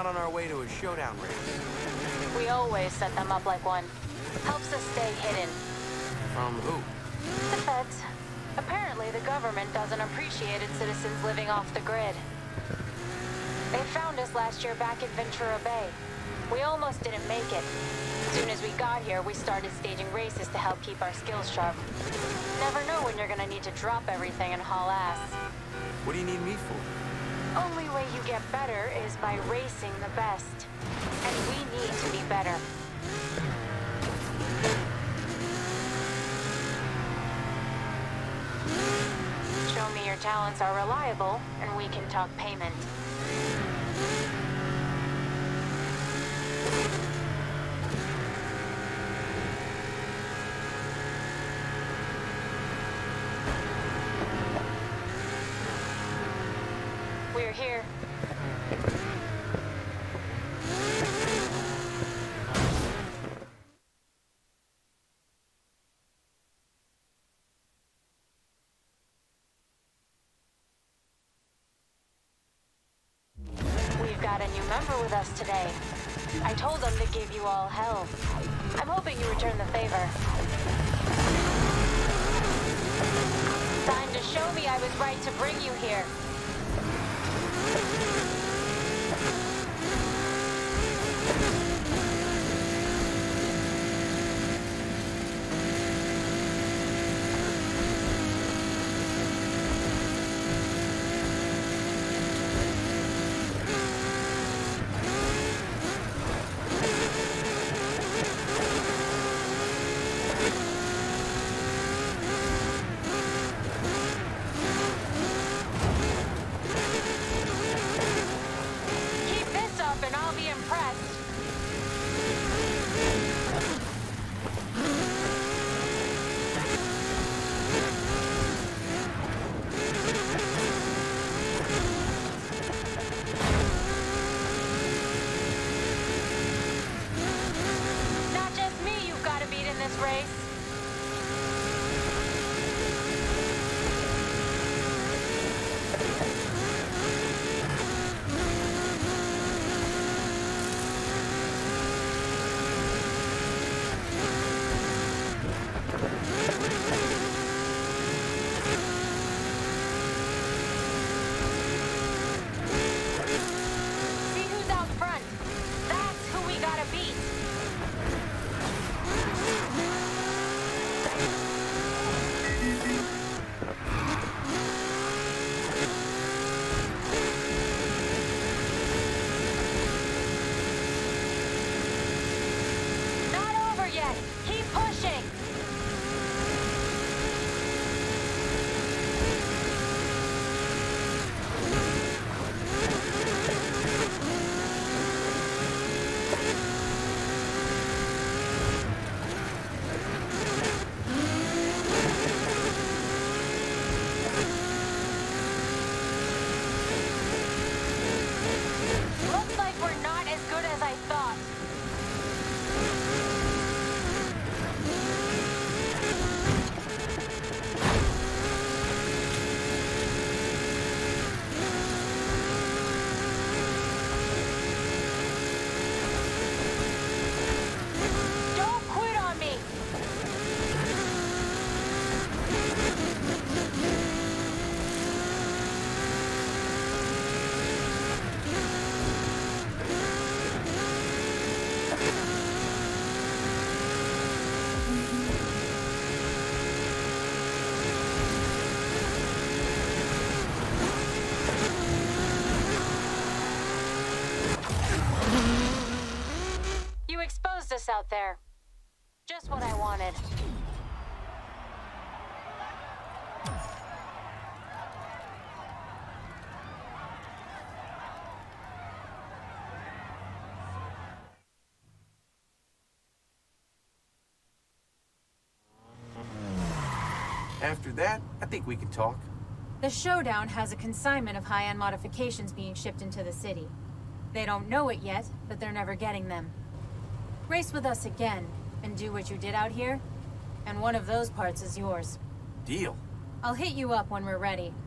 not on our way to a showdown race. We always set them up like one. Helps us stay hidden. From who? The feds. Apparently, the government doesn't appreciate its citizens living off the grid. They found us last year back in Ventura Bay. We almost didn't make it. As soon as we got here, we started staging races to help keep our skills sharp. Never know when you're gonna need to drop everything and haul ass. What do you need me for? Only way you get better is by racing the best. And we need to be better. Show me your talents are reliable, and we can talk payment. We're here. We've got a new member with us today. I told them to give you all hell. I'm hoping you return the favor. Time to show me I was right to bring you here. Us out there. Just what I wanted. After that, I think we can talk. The showdown has a consignment of high-end modifications being shipped into the city. They don't know it yet, but they're never getting them. Race with us again, and do what you did out here, and one of those parts is yours. Deal. I'll hit you up when we're ready.